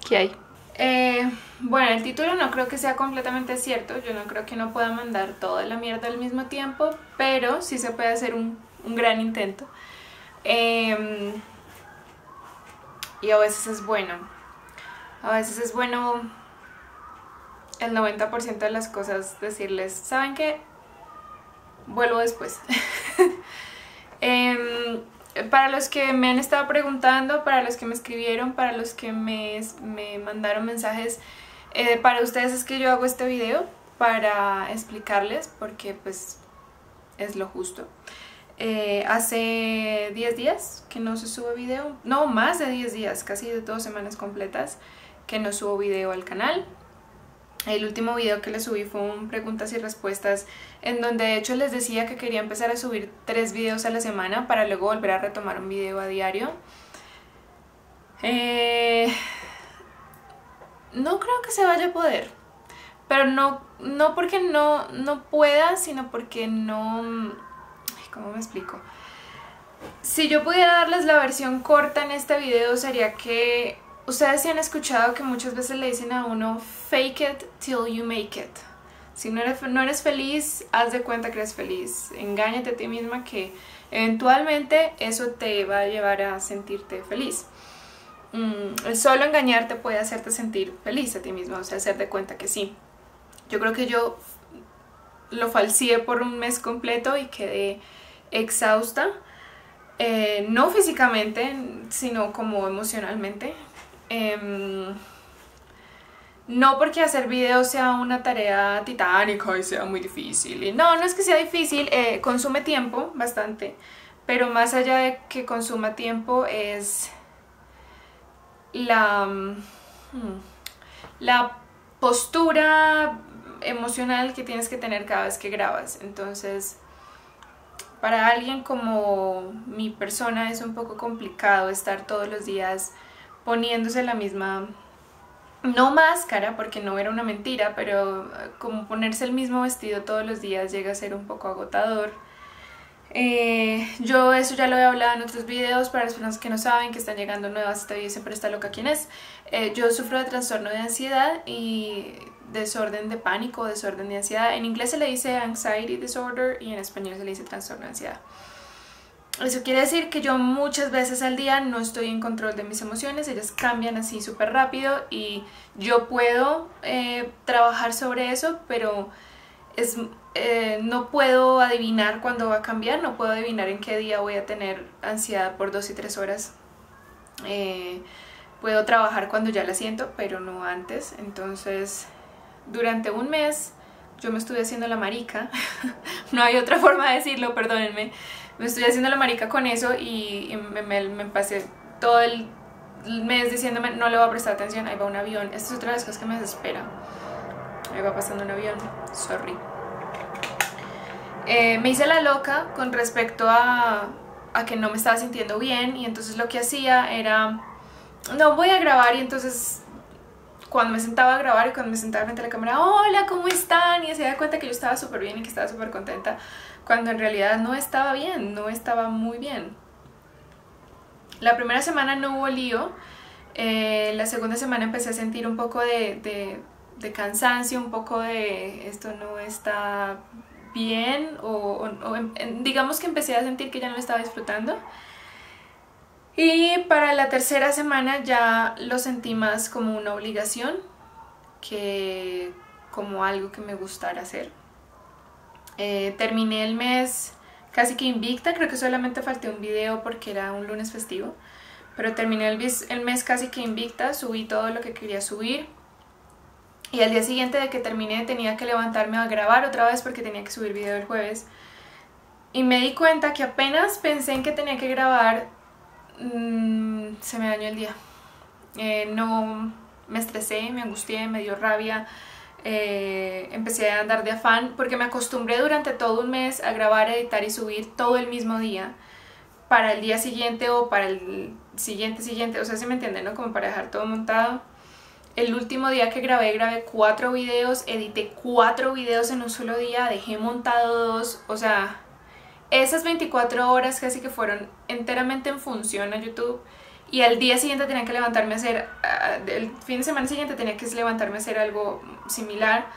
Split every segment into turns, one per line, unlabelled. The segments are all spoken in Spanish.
¿Qué hay?
Bueno, el título no creo que sea completamente cierto. Yo no creo que no pueda mandar toda la mierda al mismo tiempo, pero sí se puede hacer un gran intento. Y a veces es bueno. A veces es bueno el 90% de las cosas decirles, ¿saben qué? Vuelvo después. Para los que me han estado preguntando, para los que me escribieron, para los que me mandaron mensajes, para ustedes es que yo hago este video para explicarles, porque pues es lo justo. Hace 10 días que no se sube video, no, más de 10 días, casi 2 semanas completas que no subo video al canal. El último video que les subí fue un preguntas y respuestas, en donde de hecho les decía que quería empezar a subir 3 videos a la semana para luego volver a retomar un video a diario. No creo que se vaya a poder, pero no porque no pueda, sino porque no... ¿Cómo me explico? Si yo pudiera darles la versión corta en este video, sería que ustedes sí han escuchado que muchas veces le dicen a uno fake it till you make it. Si no eres feliz, haz de cuenta que eres feliz. Engáñate a ti misma que eventualmente eso te va a llevar a sentirte feliz. El solo engañarte puede hacerte sentir feliz a ti misma, o sea, hacer de cuenta que sí. Yo creo que yo lo falseé por un mes completo y quedé exhausta. No físicamente, sino como emocionalmente. No porque hacer videos sea una tarea titánica y sea muy difícil. Y no es que sea difícil, consume tiempo bastante, pero más allá de que consuma tiempo es la postura emocional que tienes que tener cada vez que grabas. Entonces, para alguien como mi persona es un poco complicado estar todos los días poniéndose la misma, no máscara, porque no era una mentira, pero como ponerse el mismo vestido todos los días llega a ser un poco agotador. Yo eso ya lo he hablado en otros videos. Para las personas que no saben, que están llegando nuevas, este video siempre está loca quién es. Yo sufro de trastorno de ansiedad y desorden de pánico, desorden de ansiedad. En inglés se le dice anxiety disorder y en español se le dice trastorno de ansiedad. Eso quiere decir que yo muchas veces al día no estoy en control de mis emociones, ellas cambian así súper rápido y yo puedo trabajar sobre eso, pero no puedo adivinar cuándo va a cambiar, no puedo adivinar en qué día voy a tener ansiedad por 2 y 3 horas. Puedo trabajar cuando ya la siento, pero no antes. Entonces, durante un mes yo me estuve haciendo la marica. No hay otra forma de decirlo, perdónenme. Me estoy haciendo la marica con eso y me pasé todo el mes diciéndome no le voy a prestar atención, ahí va un avión. Esta es otra de las cosas que me desespera. Ahí va pasando un avión, sorry. Me hice la loca con respecto a que no me estaba sintiendo bien, y entonces lo que hacía era, no voy a grabar, y entonces cuando me sentaba a grabar y cuando me sentaba frente a la cámara, hola, ¿cómo están? Y se da cuenta que yo estaba súper bien y que estaba súper contenta, cuando en realidad no estaba bien, no estaba muy bien. La primera semana no hubo lío. La segunda semana empecé a sentir un poco de cansancio, un poco de esto no está bien, digamos que empecé a sentir que ya no lo estaba disfrutando. Y para la tercera semana ya lo sentí más como una obligación que como algo que me gustara hacer. Terminé el mes casi que invicta, creo que solamente falté un video porque era un lunes festivo, pero terminé el mes casi que invicta, subí todo lo que quería subir. Y al día siguiente de que terminé tenía que levantarme a grabar otra vez porque tenía que subir video el jueves. Y me di cuenta que apenas pensé en que tenía que grabar, se me dañó el día. No, me estresé, me angustié, me dio rabia. Empecé a andar de afán porque me acostumbré durante todo un mes a grabar, editar y subir todo el mismo día para el día siguiente o para el siguiente, o sea, ¿sí me entienden, no? Como para dejar todo montado. El último día que grabé 4 videos, edité 4 videos en un solo día, dejé montado 2, o sea, esas 24 horas casi que fueron enteramente en función a YouTube y al día siguiente tenía que levantarme a hacer, el fin de semana siguiente tenía que levantarme a hacer algo similar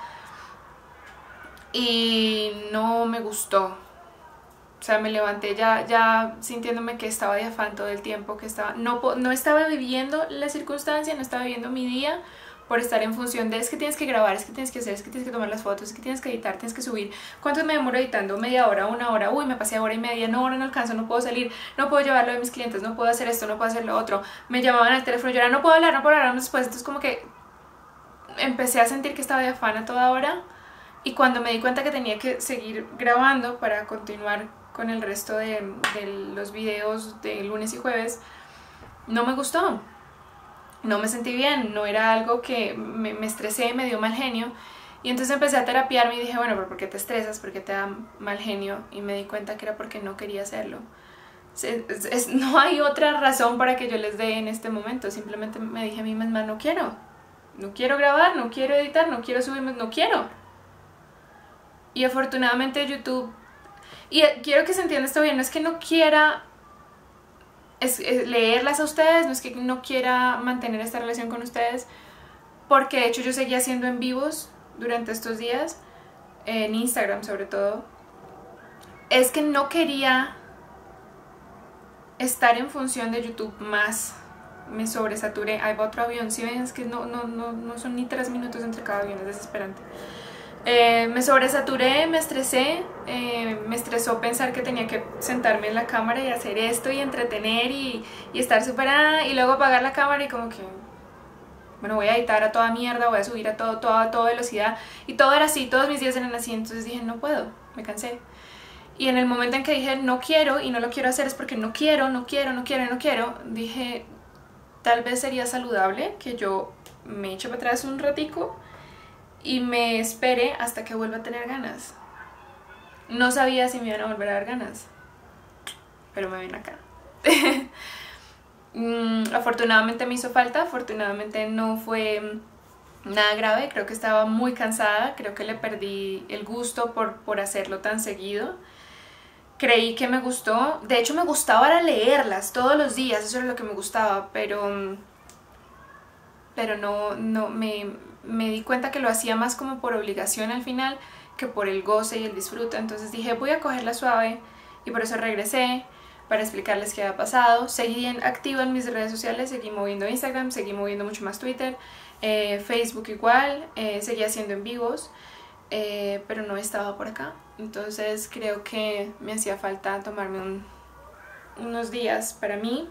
y no me gustó. O sea, me levanté ya sintiéndome que estaba de afán todo el tiempo, que no estaba viviendo la circunstancia, no estaba viviendo mi día por estar en función de es que tienes que grabar, es que tienes que hacer, es que tienes que tomar las fotos, es que tienes que editar, tienes que subir. ¿Cuánto me demoro editando? ¿Media hora? ¿1 hora? Uy, me pasé a hora y media, no, ahora no alcanzo, no puedo salir, no puedo llevarlo de mis clientes, no puedo hacer esto, no puedo hacer lo otro. Me llamaban al teléfono, yo era no puedo hablar después. Entonces como que empecé a sentir que estaba de afán a toda hora, y cuando me di cuenta que tenía que seguir grabando para continuar con el resto de los videos de lunes y jueves, no me gustó, no me sentí bien, no era algo que me estresé, me dio mal genio, y entonces empecé a terapiarme y dije, bueno, pero ¿por qué te estresas? ¿Por qué te da mal genio? Y me di cuenta que era porque no quería hacerlo. No hay otra razón para que yo les dé en este momento, simplemente me dije a mí misma, no quiero grabar, no quiero editar, no quiero subirme, no quiero. Y afortunadamente YouTube, y quiero que se entienda esto bien, no es que no quiera leerlas a ustedes, no es que no quiera mantener esta relación con ustedes, porque de hecho yo seguía haciendo en vivos durante estos días, en Instagram sobre todo. Es que no quería estar en función de YouTube más, me sobresaturé. Ahí va otro avión, si ven, es que no son ni 3 minutos entre cada avión, es desesperante. Me sobresaturé, me estresé, me estresó pensar que tenía que sentarme en la cámara y hacer esto y entretener y estar súper y luego apagar la cámara y como que, bueno, voy a editar a toda mierda, voy a subir a toda velocidad, y todo era así, todos mis días eran así. Entonces dije, no puedo, me cansé. Y en el momento en que dije no quiero y no lo quiero hacer es porque no quiero, dije, tal vez sería saludable que yo me eche para atrás un ratico y me espere hasta que vuelva a tener ganas. No sabía si me iban a volver a dar ganas, pero me ven acá. Afortunadamente me hizo falta, afortunadamente no fue nada grave, creo que estaba muy cansada, creo que le perdí el gusto por hacerlo tan seguido. Creí que me gustó, de hecho me gustaba leerlas todos los días, eso era lo que me gustaba, pero no me di cuenta que lo hacía más como por obligación al final que por el goce y el disfrute. Entonces dije, voy a cogerla suave, y por eso regresé para explicarles qué había pasado. Seguí activa en mis redes sociales, seguí moviendo Instagram, seguí moviendo mucho más Twitter, Facebook igual, seguí haciendo en vivos, pero no estaba por acá. Entonces creo que me hacía falta tomarme unos días para mí,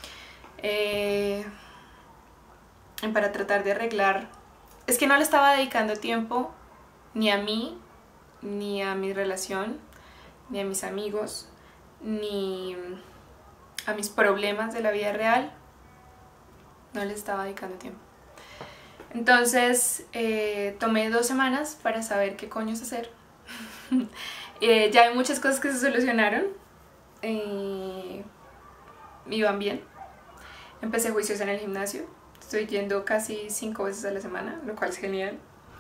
para tratar de arreglar. Es que no le estaba dedicando tiempo ni a mí, ni a mi relación, ni a mis amigos, ni a mis problemas de la vida real. No le estaba dedicando tiempo. Entonces tomé 2 semanas para saber qué coños hacer. Ya hay muchas cosas que se solucionaron, iban bien. Empecé juiciosa en el gimnasio, estoy yendo casi 5 veces a la semana, lo cual es genial.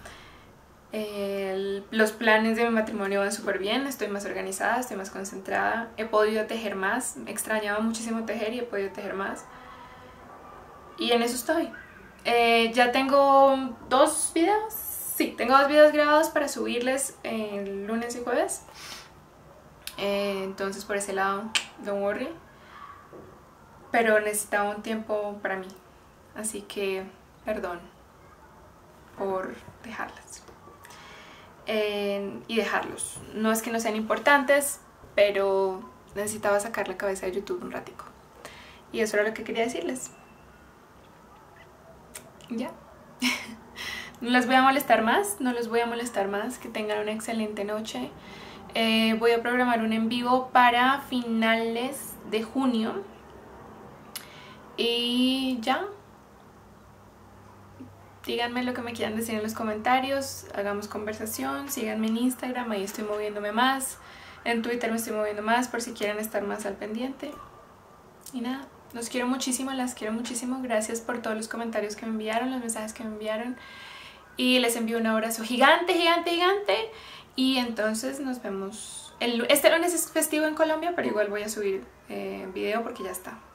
Los planes de mi matrimonio van súper bien, estoy más organizada, estoy más concentrada, he podido tejer más, me extrañaba muchísimo tejer y he podido tejer más. Y en eso estoy. Ya tengo 2 videos, sí, tengo 2 videos grabados para subirles el lunes y jueves. Entonces por ese lado, don't worry. Pero necesitaba un tiempo para mí, así que perdón por dejarlas. Y dejarlos. No es que no sean importantes, pero necesitaba sacar la cabeza de YouTube un ratico. Y eso era lo que quería decirles. Ya. No les voy a molestar más, no los voy a molestar más. Que tengan una excelente noche. Voy a programar un en vivo para finales de junio. Y ya. Díganme lo que me quieran decir en los comentarios, hagamos conversación, síganme en Instagram, ahí estoy moviéndome más, en Twitter me estoy moviendo más por si quieren estar más al pendiente. Y nada, los quiero muchísimo, las quiero muchísimo, gracias por todos los comentarios que me enviaron, los mensajes que me enviaron, y les envío un abrazo gigante, gigante, gigante, y entonces nos vemos. Este lunes es festivo en Colombia, pero igual voy a subir video porque ya está.